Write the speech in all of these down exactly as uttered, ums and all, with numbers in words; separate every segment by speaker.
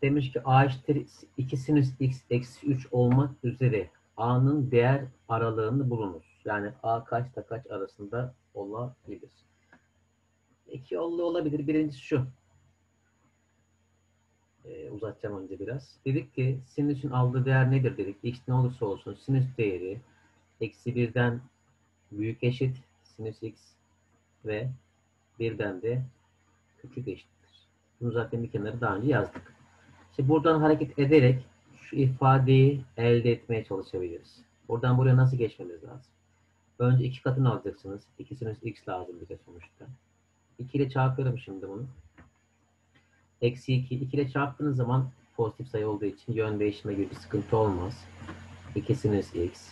Speaker 1: Demiş ki a eşittir iki sinüs x eksi üç olmak üzere a'nın değer aralığını bulunuz. Yani a kaçta kaç arasında olabilir? İki yollu olabilir. Birincisi şu. Ee, uzatacağım önce biraz. Dedik ki sinüsün aldığı değer nedir dedik. X ne olursa olsun sinüs değeri eksi birden büyük eşit sinüs x ve birden de küçük eşittir. Bunu zaten bir kenara daha önce yazdık. İşte buradan hareket ederek şu ifadeyi elde etmeye çalışabiliriz. Buradan buraya nasıl geçmemiz lazım? Önce iki katını alacaksınız. iki sinüs x lazım bize sonuçta. iki ile çarpıyorum şimdi bunu. Eksi iki. iki ile çarptığınız zaman pozitif sayı olduğu için yön değiştirme gibi bir sıkıntı olmaz. iki sinüs x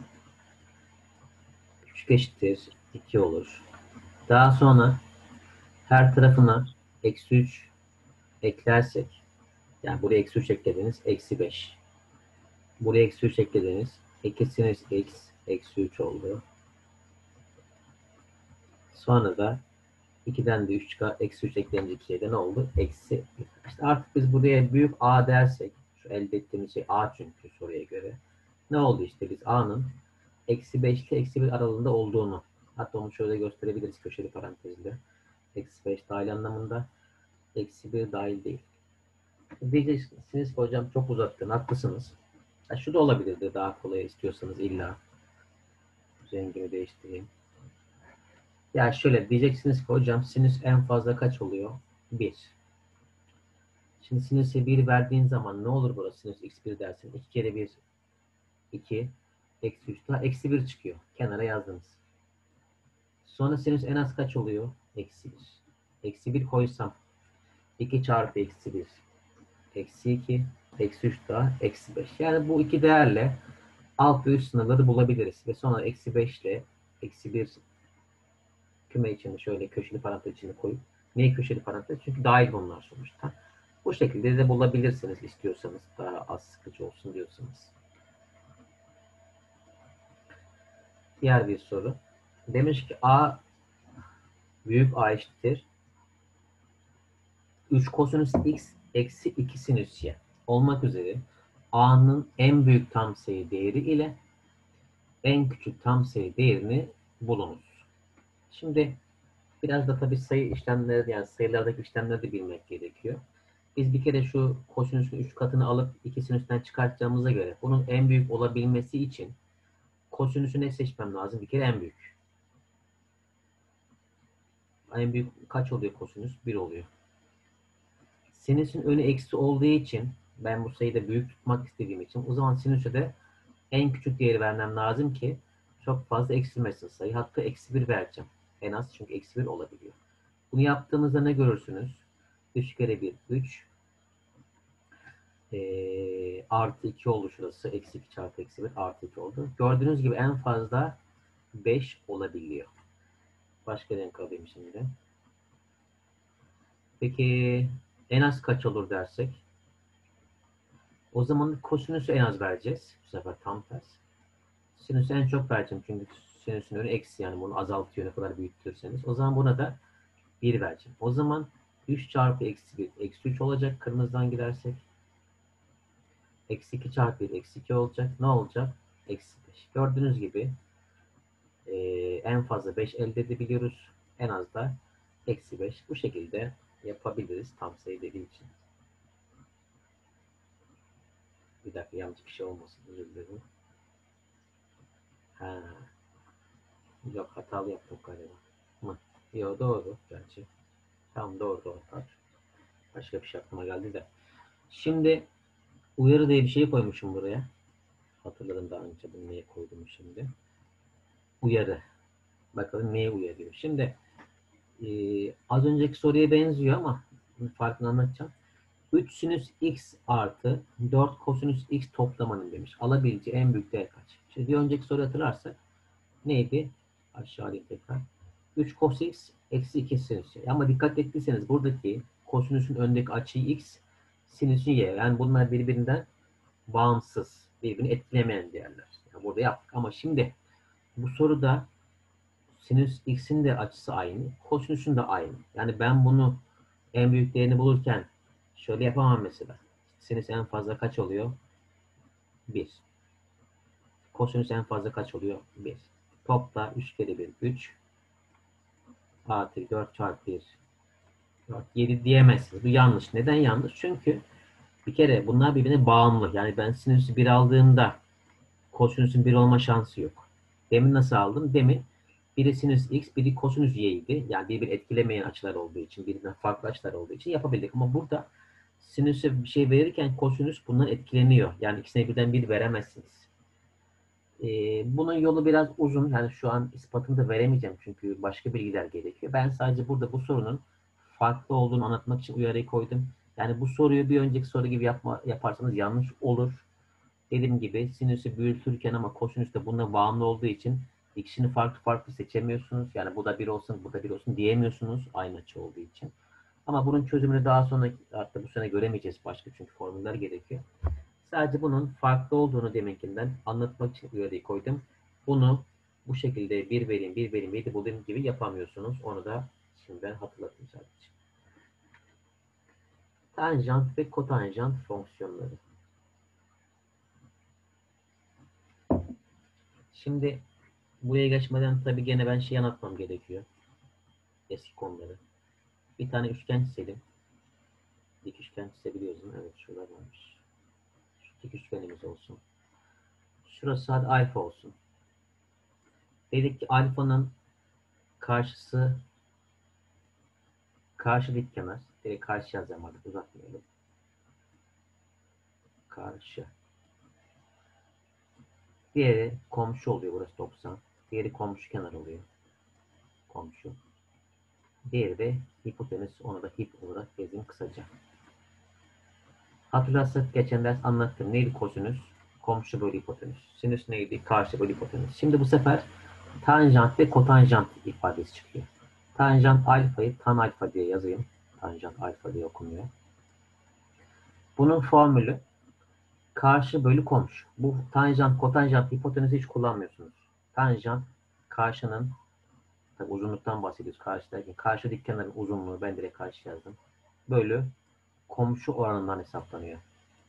Speaker 1: küçük eşittir iki olur. Daha sonra her tarafına eksi üç eklersek, yani buraya eksi üç eklediniz, eksi beş. Buraya eksi üç eklediniz, iki sinüs x eksi üç oldu. Sonra da ikiden de üç çıkar, eksi üç eklenince ikiye de ne oldu? Eksi. İşte artık biz buraya büyük a dersek, şu elde ettiğimiz şey a çünkü soruya göre. Ne oldu işte biz a'nın eksi beş ile eksi bir aralığında olduğunu, hatta onu şöyle gösterebiliriz köşeli parantezle. Eksi beş dahil anlamında, eksi bir dahil değil. Diyeceksiniz ki hocam çok uzattın, haklısınız. Ya şu da olabilirdi daha kolay istiyorsanız illa. Rengini değiştireyim. Ya şöyle diyeceksiniz ki hocam sinüs en fazla kaç oluyor? bir. Şimdi sinüse bir verdiğin zaman ne olur burası? Sinüs x bir dersin. iki kere bir iki. Eksi üç daha eksi bir çıkıyor. Kenara yazdınız. Sonra sinüs en az kaç oluyor? Eksi bir. Eksi bir koysam iki çarpı eksi bir. Eksi iki. Eksi üç daha eksi beş. Yani bu iki değerle alt ve üst sınırları bulabiliriz. Ve sonra eksi beş ile eksi bir küme içinde şöyle köşeli parantez içinde koyup, niye köşeli parantez? Çünkü dahil bunlar sonuçta. Bu şekilde de bulabilirsiniz istiyorsanız. Daha az sıkıcı olsun diyorsanız. Diğer bir soru. Demiş ki a büyük a eşittir üç kosinüs x eksi iki sinüs y olmak üzere a'nın en büyük tam sayı değeri ile en küçük tam sayı değerini bulunuz. Şimdi biraz da tabii sayı işlemleri, yani sayılardaki işlemleri de bilmek gerekiyor. Biz bir kere şu kosinüsün üç katını alıp iki sinüsten çıkartacağımıza göre bunun en büyük olabilmesi için kosinüsü ne seçmem lazım? Bir kere en büyük. En büyük kaç oluyor kosinüs? bir oluyor. Sinüsün önü eksi olduğu için ben bu sayıyı da büyük tutmak istediğim için o zaman sinüse de en küçük değeri vermem lazım ki çok fazla eksilmesin sayı. Hatta eksi bir vereceğim. En az, çünkü eksi bir olabiliyor. Bunu yaptığımızda ne görürsünüz? üç kere bir üç. E, artı iki oldu şurası. Eksi iki çarpı eksi bir artı iki oldu. Gördüğünüz gibi en fazla beş olabiliyor. Başka renk alayım şimdi. Peki en az kaç olur dersek? O zaman kosinüsü en az vereceğiz. Bu sefer tam ters. Sinüsü en çok vereceğim. Çünkü sinüsün önü eksi, yani bunu azaltıyor ne kadar büyütürseniz. O zaman buna da bir vereceğim. O zaman üç çarpı eksi bir eksi üç olacak. Kırmızıdan gidersek. Eksi iki çarpı bir eksi iki olacak. Ne olacak? Eksi beş. Gördüğünüz gibi e, en fazla beş elde edebiliyoruz. En az da eksi beş. Bu şekilde yapabiliriz tam sayı dediği için. Bir dakika, yanlış bir şey olmasın. Özür dilerim. Ha. Yok, hatalı yaptım galiba. Mı? Yok, doğru gerçi. Tamam, doğru doğru. Başka bir şey aklıma geldi de. Şimdi uyarı diye bir şey koymuşum buraya. Hatırladım daha önce bunu niye koydum şimdi. Uyarı. Bakalım neye uyarıyor. Şimdi e, az önceki soruya benziyor ama farkını anlatacağım. üç sinüs x artı dört kosinüs x toplamanın demiş. Alabileceği en büyük değer kaç? Şimdi bir önceki soruyu hatırlarsak neydi? Aşağıya tekrar. üç cos x eksi iki sinüs y. Ama dikkat ettiyseniz buradaki kosinüsün öndeki açı x, sinüsün y. Yani bunlar birbirinden bağımsız, birbirini etkilemeyen değerler. Yani burada yaptık. Ama şimdi bu soruda sinüs x'in de açısı aynı, kosinüsün de aynı. Yani ben bunu en büyük değerini bulurken şöyle yapamam mesela. Sinüs en fazla kaç oluyor? bir. Kosinüs en fazla kaç oluyor? bir. Topla üç kere bir üç. Artı dört çarpı bir dört. yedi diyemezsiniz. Bu yanlış. Neden yanlış? Çünkü bir kere bunlar birbirine bağımlı. Yani ben sinüsü bir aldığımda kosinüsün bir olma şansı yok. Demin nasıl aldım? Demin biri sinüs x, biri kosinüs y'ydi. Yani birbiri etkilemeyen açılar olduğu için, birbirinden farklı açılar olduğu için yapabildik. Ama burada sinüse bir şey verirken kosinüs bundan etkileniyor. Yani ikisine birden bir veremezsiniz. Ee, bunun yolu biraz uzun. Yani şu an ispatını da veremeyeceğim çünkü başka bilgiler gerekiyor. Ben sadece burada bu sorunun farklı olduğunu anlatmak için uyarıyı koydum. Yani bu soruyu bir önceki soru gibi yapma, yaparsanız yanlış olur. Dediğim gibi sinüsü büyütürken ama kosinüs de buna bağımlı olduğu için ikisini farklı farklı seçemiyorsunuz. Yani bu da bir olsun, bu da bir olsun diyemiyorsunuz aynı açı olduğu için. Ama bunun çözümünü daha sonra artık bu sene göremeyeceğiz başka çünkü formüller gerekiyor. Sadece bunun farklı olduğunu deminkinden anlatmak için uyarıyı koydum. Bunu bu şekilde bir vereyim, bir vereyim, yedi bulayım gibi yapamıyorsunuz. Onu da şimdiden hatırlatayım sadece. Tanjant ve kotanjant fonksiyonları. Şimdi buraya geçmeden tabii gene ben şey anlatmam gerekiyor. Eski konuları. Bir tane üçgen çizelim. Dik üçgen çizebiliyoruz değil mi? Evet şurada varmış. Şu dik üçgenimiz olsun. Şurası hadi alfa olsun. Dedik ki alfanın karşısı karşı dik kenar. Direkt karşı yazacağım artık uzatmayalım. Karşı. Diğeri komşu oluyor. Burası doksan. Diğeri komşu kenar oluyor. Komşu. Diğeri de hipotenüs. Onu da hip olarak yazayım kısaca. Hatırlarsak geçen ders anlattım. Neydi kosinüs? Komşu bölü hipotenüs. Sinüs neydi? Karşı bölü hipotenüs. Şimdi bu sefer tanjant ve kotanjant ifadesi çıkıyor. Tanjant alfayı tan alfa diye yazayım. Tanjant alfa diye okunuyor. Bunun formülü karşı bölü komşu. Bu tanjant, kotanjant, hipotenüsü hiç kullanmıyorsunuz. Tanjant karşının, tabii uzunluktan bahsediyoruz karşıdaki. Karşı dik kenarın uzunluğu ben direkt karşı yazdım. Bölü komşu oranından hesaplanıyor.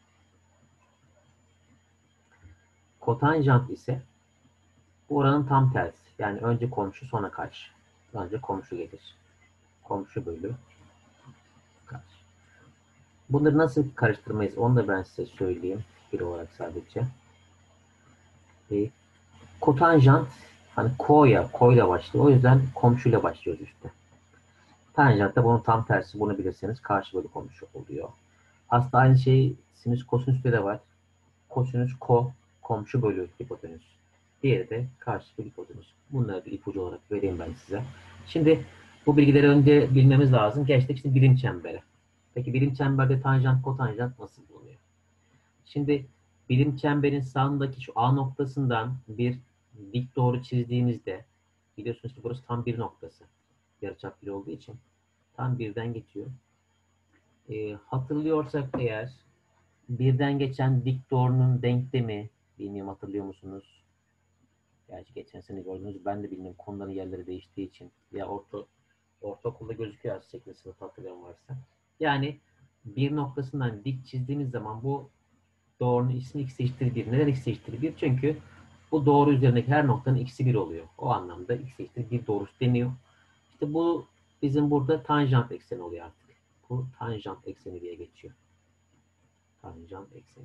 Speaker 1: Kotanjant ise bu oranın tam tersi. Yani önce komşu sonra karşı. Önce komşu gelir. Komşu bölü karşı. Bunları nasıl karıştırmayız onu da ben size söyleyeyim. Bir olarak sadece. E, kotanjant hani ko'ya, ko'yla başlıyor. O yüzden komşuyla başlıyoruz işte. Tanjant da bunun tam tersi. Bunu bilirseniz karşı bölü komşu oluyor. Aslında aynı şey sinüs kosinüste de var. Kosinüs ko, komşu bölü hipotenüs. Diğeri de karşı bölü hipotenüs. Bunları bir ipucu olarak vereyim ben size. Şimdi bu bilgileri önce bilmemiz lazım. Geçtik şimdi birim çembere. Peki birim çemberde tanjant, kotanjant nasıl bulunuyor? Şimdi birim çemberin sağındaki şu A noktasından bir dik doğru çizdiğimizde biliyorsunuz ki burası tam bir noktası. Yarıçap bir olduğu için tam birden geçiyor. E, hatırlıyorsak eğer birden geçen dik doğrunun denklemi bilmiyorum hatırlıyor musunuz? Gerçi geçen sene gördünüz ben de bilmiyorum konuların yerleri değiştiği için ya orta ortaokulda gözüküyor az şekilde sınıf hatırlayan varsa. Yani bir noktasından dik çizdiğimiz zaman bu doğrunun ismi x eşittir bir. Neden x eşittir bir? Çünkü bu doğru üzerindeki her noktanın x'i bir oluyor. O anlamda x eşittir bir doğrusu deniyor. İşte bu bizim burada tanjant ekseni oluyor artık. Bu tanjant ekseni diye geçiyor. Tanjant ekseni.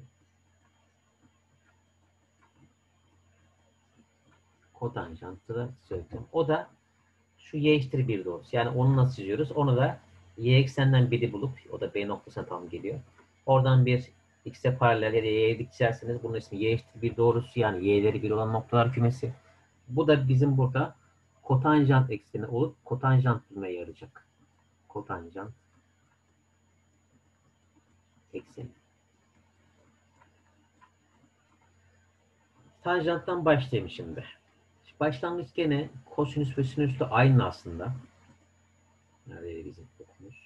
Speaker 1: Kotanjantı da söyleyeceğim. O da şu y eşittir bir doğrusu. Yani onu nasıl çiziyoruz? Onu da y eksenden biri bulup o da b noktasına tam geliyor. Oradan bir x'e paralel ya da y'ye dik çizerseniz bunun ismi y eşittir bir doğrusu yani y'leri bir olan noktalar kümesi. Bu da bizim burada kotanjant ekseni olup kotanjant bulmaya yarayacak. Kotanjant ekseni. Tanjanttan başlayayım şimdi. Başlangıç gene kosinüs ve sinüsle aynı aslında. Nerede bizim okumuz?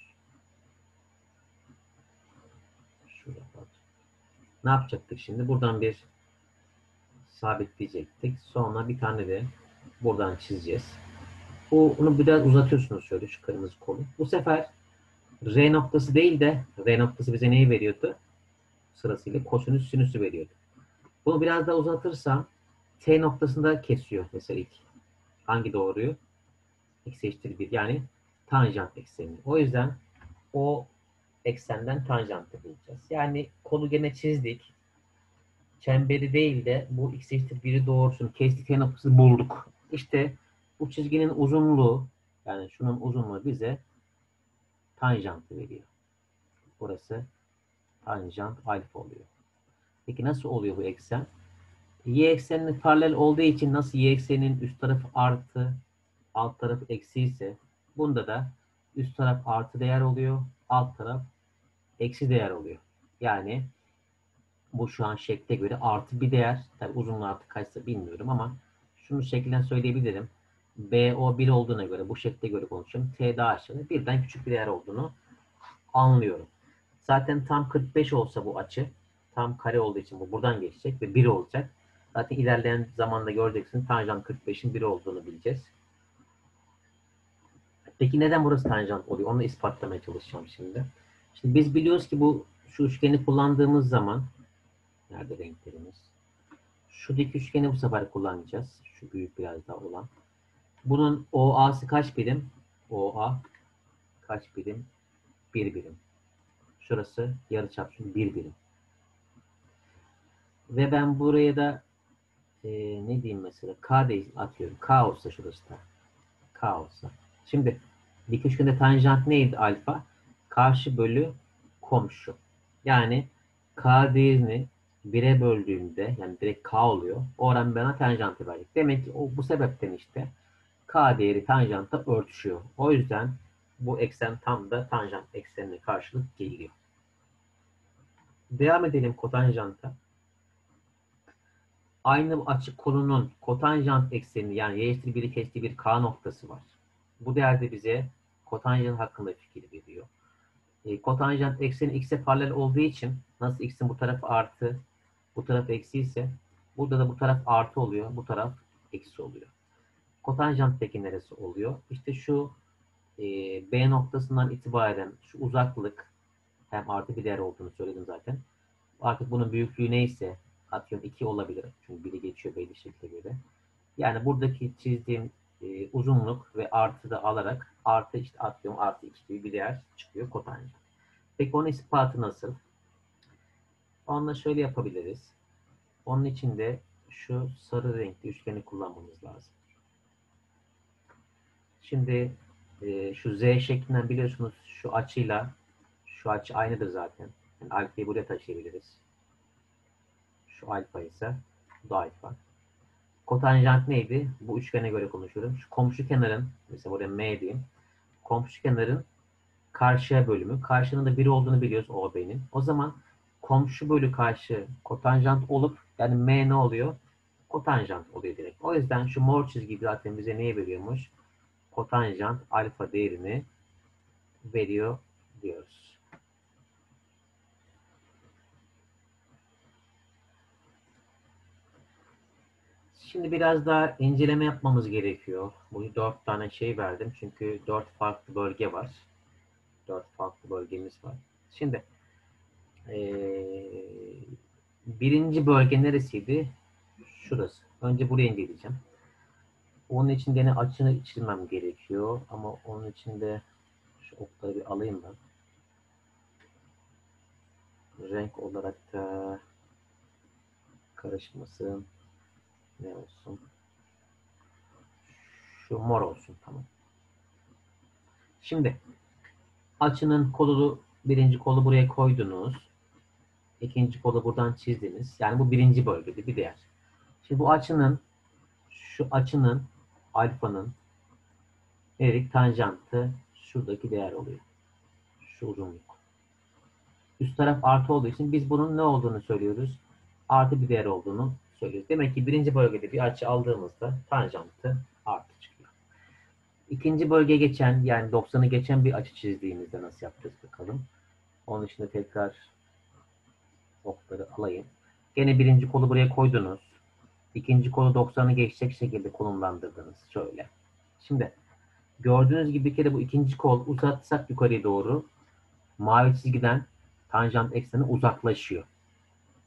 Speaker 1: Şurada bak. Ne yapacaktık şimdi? Buradan bir sabitleyecektik. Sonra bir tane de buradan çizeceğiz. Bu, bunu biraz uzatıyorsunuz şöyle şu kırmızı kolu. Bu sefer R noktası değil de R noktası bize neyi veriyordu? sırasıyla kosinüs sinüsü veriyordu. Bunu biraz daha uzatırsam T noktasında kesiyor mesela ilk. Hangi doğruyu? X eşittir bir. Yani tanjant ekseni. O yüzden o eksenden tanjantı bulacağız. Yani kolu gene çizdik. Çemberi değil de bu x eşittir biri doğrusunu kestik, T noktasını bulduk. İşte bu çizginin uzunluğu, yani şunun uzunluğu bize tanjantı veriyor. Burası tanjant alfa oluyor. Peki nasıl oluyor bu eksen? Y eksenine paralel olduğu için nasıl y ekseninin üst tarafı artı, alt tarafı eksi ise bunda da üst taraf artı değer oluyor, alt taraf eksi değer oluyor. Yani bu şu an şekle göre artı bir değer. Tabi uzunluğu artık kaçsa bilmiyorum ama şunu şekilden söyleyebilirim. B O bir olduğuna göre, bu şekle göre konuşuyorum. T daha aşağıda birden küçük bir değer olduğunu anlıyorum. Zaten tam kırk beş olsa bu açı, tam kare olduğu için bu buradan geçecek ve bir olacak. Zaten ilerleyen zamanda göreceksiniz tanjant kırk beşin bir olduğunu bileceğiz. Peki neden burası tanjant oluyor? Onu ispatlamaya çalışacağım şimdi. Şimdi biz biliyoruz ki bu şu üçgeni kullandığımız zaman, nerede renklerimiz? Şu dik üçgeni bu sefer kullanacağız. Şu büyük biraz daha olan. Bunun O A'sı kaç birim? O A kaç birim? bir birim. Şurası yarıçap çünkü bir birim. Ve ben buraya da e, ne diyeyim mesela? K değil atıyorum. K olsa şurası da. K olsa. Şimdi dik üçgende tanjant neydi alfa? Karşı bölü komşu. Yani K değerini bire böldüğümde yani direkt K oluyor. O oran bana tanjantı verecek. Demek ki o, bu sebepten işte K değeri tanjantla örtüşüyor. O yüzden bu eksen tam da tanjant eksenine karşılık geliyor. Devam edelim kotanjanta. Aynı açı konunun kotanjant ekseni yani y eşittir biri kestiği bir K noktası var. Bu değerde bize kotanjant hakkında fikir veriyor. E, kotanjant ekseni x'e paralel olduğu için nasıl x'in bu tarafı artı, bu taraf eksi ise burada da bu taraf artı oluyor, bu taraf eksi oluyor. Kotanjant peki neresi oluyor? İşte şu e, B noktasından itibaren şu uzaklık hem artı bir değer olduğunu söyledim zaten. Artık bunun büyüklüğü neyse atıyorum iki olabilir. Çünkü biri geçiyor belli şekle göre. Yani buradaki çizdiğim e, uzunluk ve artı da alarak artı işte atıyorum artı iki gibi bir değer çıkıyor kotanjant. Peki onun ispatı nasıl? Onunla şöyle yapabiliriz. Onun için de şu sarı renkli üçgeni kullanmamız lazım. Şimdi e, şu Z şeklinden biliyorsunuz şu açıyla şu açı aynıdır zaten. Yani alfayı buraya taşıyabiliriz. Şu alfa ise bu da alfa. Kotanjant neydi? Bu üçgene göre konuşuyorum. Şu komşu kenarın, mesela buraya M diyeyim. Komşu kenarın karşıya bölümü. Karşının da bir olduğunu biliyoruz O B'nin. O zaman komşu bölü karşı kotanjant olup yani M ne oluyor? Kotanjant oluyor direkt. O yüzden şu mor çizgi zaten bize neyi veriyormuş? Kotanjant alfa değerini veriyor diyoruz. Şimdi biraz daha inceleme yapmamız gerekiyor. Bu dört tane şey verdim. Çünkü dört farklı bölge var. Dört farklı bölgemiz var. Şimdi ee, birinci bölge neresiydi? Şurası. Önce buraya inceleyeceğim. Onun için gene açını çizmem gerekiyor. Ama onun için de şu okları bir alayım ben. Renk olarak da karışmasın. Ne olsun? Şu mor olsun. Tamam. Şimdi açının kolunu birinci kolu buraya koydunuz. İkinci kolu buradan çizdiniz. Yani bu birinci bölgede bir değer. Şimdi bu açının şu açının alfanın erik tanjantı şuradaki değer oluyor. Şu uzunluk. Üst taraf artı olduğu için biz bunun ne olduğunu söylüyoruz? Artı bir değer olduğunu söylüyoruz. Demek ki birinci bölgede bir açı aldığımızda tanjantı artı çıkıyor. İkinci bölge geçen yani doksanı geçen bir açı çizdiğimizde nasıl yapacağız bakalım. Onun için de tekrar okları alayım. Gene birinci kolu buraya koydunuz. İkinci kolu doksanı geçecek şekilde konumlandırdınız. Şöyle. Şimdi gördüğünüz gibi bir kere bu ikinci kol uzatsak yukarıya doğru mavi çizgiden tanjant ekseni uzaklaşıyor.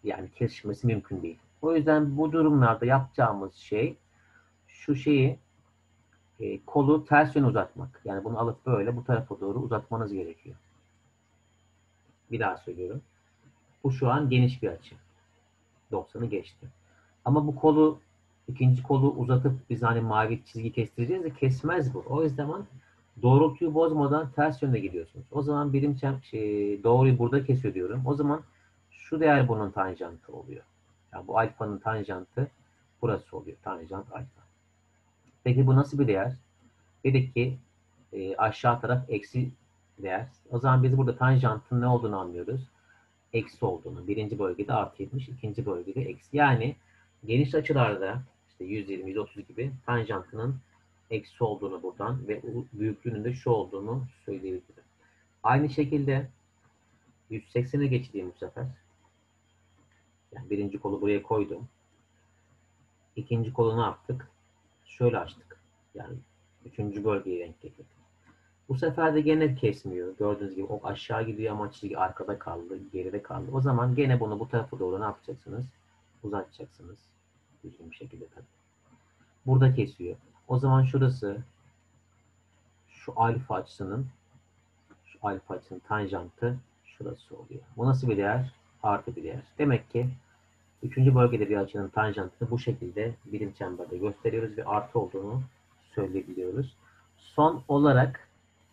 Speaker 1: Yani kesişmesi mümkün değil. O yüzden bu durumlarda yapacağımız şey şu şeyi e, kolu ters yöne uzatmak. Yani bunu alıp böyle bu tarafa doğru uzatmanız gerekiyor. Bir daha söylüyorum. Bu şu an geniş bir açı. doksanı geçti. Ama bu kolu ikinci kolu uzatıp biz hani mavi çizgi kestireceğiz de kesmez bu. O yüzden doğrultuyu bozmadan ters yönde gidiyorsunuz. O zaman birim çem şey, doğruyu burada kesiyor diyorum. O zaman şu değer bunun tanjantı oluyor. Yani bu alfanın tanjantı burası oluyor. Tanjant alfa. Peki bu nasıl bir değer? Dedik ki e, aşağı taraf eksi değer. O zaman biz burada tanjantın ne olduğunu anlıyoruz. Eksi olduğunu. Birinci bölgede artı yetmiş, ikinci bölgede eksi. Yani geniş açılarda işte yüz yirmi, yüz otuz gibi tanjantının eksi olduğunu buradan ve büyüklüğünün de şu olduğunu söyleyebilirim. Aynı şekilde yüz seksene geçeyim bu sefer. Yani birinci kolu buraya koydum. İkinci kolu ne yaptık? Şöyle açtık. Yani üçüncü bölgeye denk getirdik. Bu sefer de gene kesmiyor. Gördüğünüz gibi ok aşağı gidiyor ama çizgi arkada kaldı, geride kaldı. O zaman gene bunu bu tarafa doğru ne yapacaksınız? Uzatacaksınız. Düzgün bir şekilde tabii. Burada kesiyor. O zaman şurası şu alfa açısının şu alfa açısının tanjantı şurası oluyor. Bu nasıl bir değer? Artı bir değer. Demek ki üçüncü bölgede bir açının tanjantını bu şekilde birim çemberde gösteriyoruz ve artı olduğunu söyleyebiliyoruz. Son olarak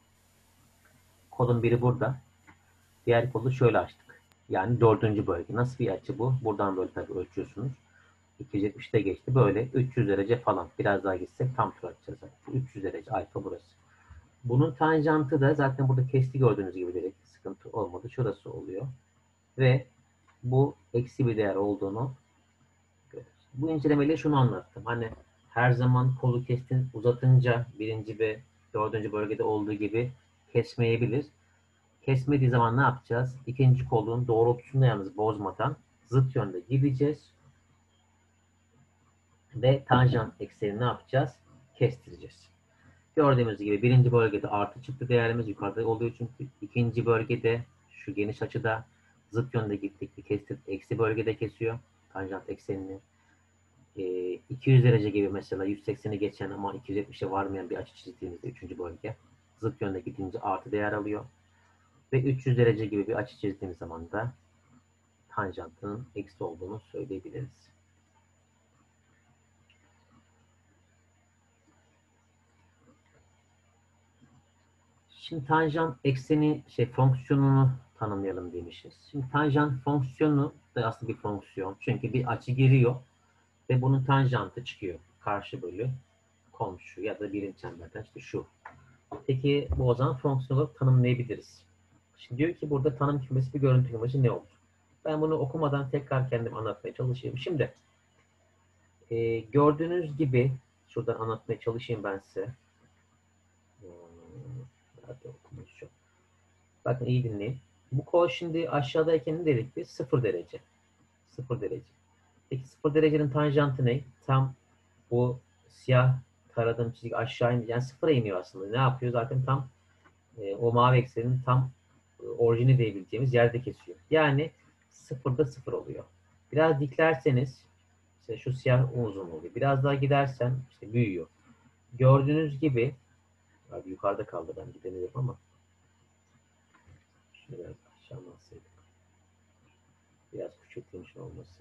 Speaker 1: kolun biri burada. Diğer kolu şöyle açtık. Yani dördüncü bölge. Nasıl bir açı bu? Buradan böyle tabii ölçüyorsunuz. iki yüz yetmişte geçti. Böyle üç yüz derece falan. Biraz daha gitsek tam tur atacağız. üç yüz derece. Alfa burası. Bunun tanjantı da zaten burada kesti gördüğünüz gibi direkt. Sıkıntı olmadı. Şurası oluyor. Ve bu eksi bir değer olduğunu görüyoruz. Bu incelemeyle şunu anlattım. Hani her zaman kolu kestin uzatınca birinci ve dördüncü bölgede olduğu gibi kesmeyebilir. Kesmediği zaman ne yapacağız? İkinci kolun doğrultusunu yalnız bozmadan zıt yönde gideceğiz. Ve tanjant eksenini ne yapacağız? Kestireceğiz. Gördüğümüz gibi birinci bölgede artı çıktı değerimiz yukarıda oluyor çünkü ikinci bölgede şu geniş açıda zıt yönde gittik bir kestirdik. Eksi bölgede kesiyor tanjant eksenini. E, iki yüz derece gibi mesela yüz sekseni geçen ama iki yüz yetmişe varmayan bir açı çizdiğimizde üçüncü bölge zıt yönde gidince artı değer alıyor. Ve üç yüz derece gibi bir açı çizdiğimiz zaman da tanjantının eksi olduğunu söyleyebiliriz. Şimdi tanjant ekseni şey fonksiyonunu tanımlayalım demişiz. Şimdi tanjant fonksiyonu da aslında bir fonksiyon. Çünkü bir açı giriyor ve bunun tanjantı çıkıyor. Karşı bölü komşu ya da birim çemberden işte şu. Peki bu o zaman fonksiyon olarak tanımlayabiliriz. Şimdi diyor ki burada tanım kümesi bir görüntü kümesi ne olur? Ben bunu okumadan tekrar kendim anlatmaya çalışayım. Şimdi e, gördüğünüz gibi şuradan anlatmaya çalışayım ben size. Hmm, nerede okumuş yok. Bakın iyi dinleyin. Bu kol şimdi aşağıdayken ne dedik biz? Sıfır derece. Sıfır derece. Peki sıfır derecenin tanjantı ne? Tam bu siyah taradığım çizgi aşağı iniyor. Yani sıfıra iniyor aslında. Ne yapıyor? Zaten tam e, o mavi eksenin tam e, orijini diyebileceğimiz yerde kesiyor. Yani sıfırda sıfır oluyor. Biraz diklerseniz işte şu siyah uzun oluyor. Biraz daha gidersen işte büyüyor. Gördüğünüz gibi abi yukarıda kaldı ben gidemiyorum ama şunu biraz aşağı alsaydık. Biraz küçülteyim şunu olması.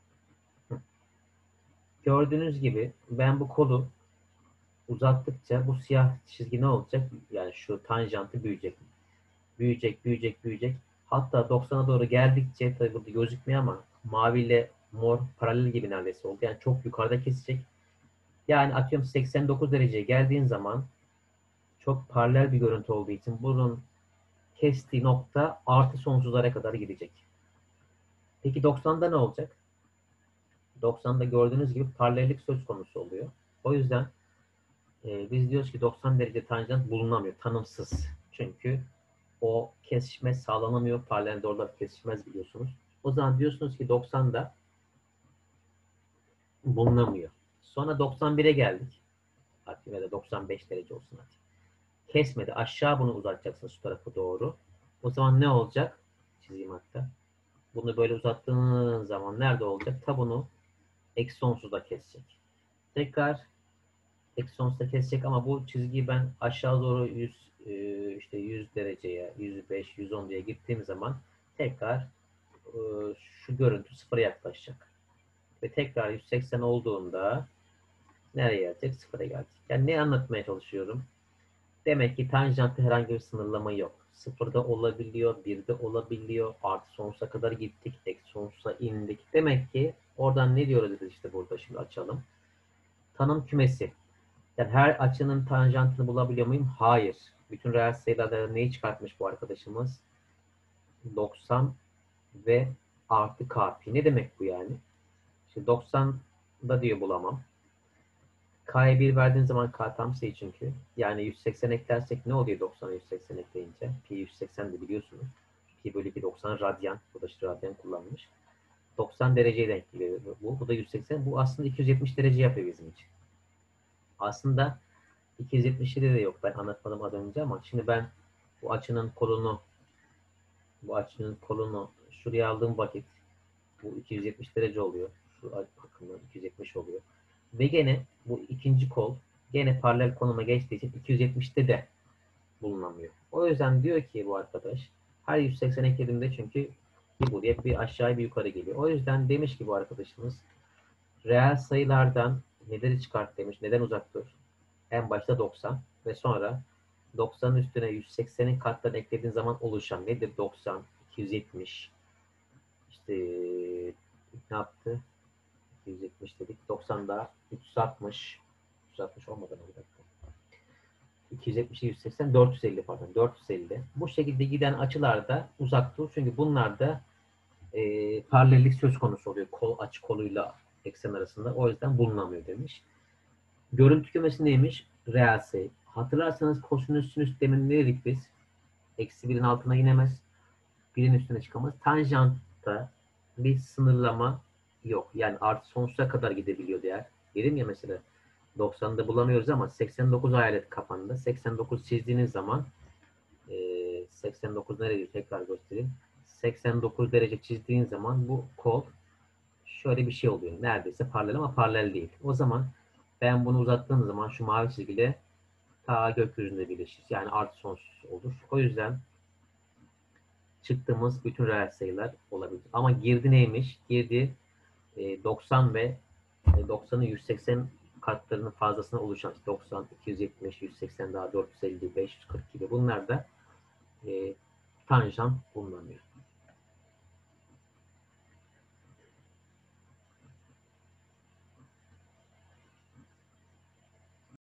Speaker 1: Gördüğünüz gibi ben bu kolu uzattıkça bu siyah çizgi ne olacak? Yani şu tanjantı büyüyecek. Büyüyecek, büyüyecek, büyüyecek. Hatta doksana doğru geldikçe tabii burada gözükmüyor ama maviyle mor paralel gibi neredeyse oldu. Yani çok yukarıda kesecek. Yani atıyorum seksen dokuz dereceye geldiğin zaman çok paralel bir görüntü olduğu için bunun kestiği nokta artı sonsuzlara kadar gidecek. Peki doksanda ne olacak? doksanda gördüğünüz gibi paralellik söz konusu oluyor. O yüzden e, biz diyoruz ki doksan derece tanjant bulunamıyor, tanımsız. Çünkü o kesişme sağlanamıyor, paralel doğrular kesişmez biliyorsunuz. O zaman diyorsunuz ki doksanda bulunamıyor. Sonra doksan bire geldik. Hadi ya da doksan beş derece olsun hadi. Kesmedi. Aşağı bunu uzatacaksınız şu tarafa doğru. O zaman ne olacak? Çizeyim hatta. Bunu böyle uzattığın zaman nerede olacak? Tabunu eksi sonsuzda kesecek. Tekrar eksi sonsuzda kesecek ama bu çizgiyi ben aşağı doğru yüz e, işte yüz dereceye, yüz beş, yüz on diye gittiğim zaman tekrar e, şu görüntü sıfıra yaklaşacak. Ve tekrar yüz seksen olduğunda nereye gelecek? Sıfıra gelecek. Yani ne anlatmaya çalışıyorum? Demek ki tanjantta herhangi bir sınırlama yok. Sıfırda olabiliyor, birde olabiliyor. Artı sonsuza kadar gittik, eksi sonsuza indik. Demek ki oradan ne diyoruz biz işte burada şimdi açalım. Tanım kümesi. Yani her açının tanjantını bulabiliyor muyum? Hayır. Bütün reel sayılarda neyi çıkartmış bu arkadaşımız? doksan ve artı k pi. Ne demek bu yani? Şimdi doksanda diyor bulamam. K'ya bir verdiğin zaman K tam sayı çünkü. Yani yüz seksen eklersek ne oluyor doksana yüz seksen ekleyince? Pi yüz seksen de biliyorsunuz. Pi bölü iki doksan radyan. Bu da işte radyan kullanmış. doksan dereceye denk geliyor bu. Bu da yüz seksen. Bu aslında iki yüz yetmiş derece yapıyor bizim için. Aslında iki yüz yetmişi de yok. Ben anlatmadım az önce ama şimdi ben bu açının kolunu bu açının kolunu şuraya aldığım vakit bu iki yüz yetmiş derece oluyor. Şu bakımdan iki yüz yetmiş oluyor. Ve gene bu ikinci kol gene paralel konuma geçtiği için iki yüz yetmişte de bulunamıyor. O yüzden diyor ki bu arkadaş her yüz seksen eklediğimde çünkü bir buraya bir aşağı bir yukarı geliyor. O yüzden demiş ki bu arkadaşımız reel sayılardan neleri çıkart demiş. Neden uzak dur? En başta doksan ve sonra doksanın üstüne yüz seksenin katlarını eklediğin zaman oluşan nedir? doksan, iki yüz yetmiş işte ne yaptı? iki yüz yetmiş dedik. doksan daha üç yüz altmış. üç yüz altmış olmadan bir dakika. iki yüz yetmiş, yüz seksen, dört yüz elli pardon. dört yüz elli. Bu şekilde giden açılarda uzak dur. Çünkü bunlarda e, paralellik söz konusu oluyor. Kol, açı koluyla eksen arasında. O yüzden bulunamıyor demiş. Görüntü kümesi neymiş? Reel sayı. Hatırlarsanız kosinüs sinüs demin ne dedik biz? Eksi birin altına inemez. Birin üstüne çıkamaz. Tanjantta bir sınırlama yok. Yani artı sonsuza kadar gidebiliyor değer. Dedim ya mesela doksanı bulamıyoruz ama seksen dokuz hayal et kafanda. seksen dokuz çizdiğiniz zaman e, seksen dokuz nereye tekrar göstereyim. seksen dokuz derece çizdiğin zaman bu kol şöyle bir şey oluyor. Neredeyse paralel ama paralel değil. O zaman ben bunu uzattığım zaman şu mavi çizgiyle ta gökyüzünde birleşir. Yani artı sonsuz olur. O yüzden çıktığımız bütün reel sayılar olabilir. Ama girdi neymiş? Girdi e, doksan ve e, doksanın yüz seksen katlarının fazlasına oluşan doksan, iki yüz yetmiş, yüz seksen daha dört yüz elli, beş yüz kırk gibi bunlar da e, tanjant bulunamıyor.